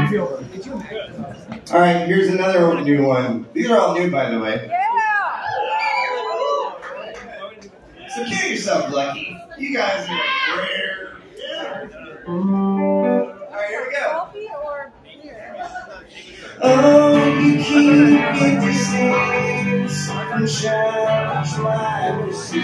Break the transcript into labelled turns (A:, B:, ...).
A: All right, here's another new one. These are all new, by the way.
B: Yeah!
A: So kill yourself, Lucky. You guys are rare. All right, here we go.
B: Coffee or beer?
A: Oh, you keep it the same. Sunshine, try to see.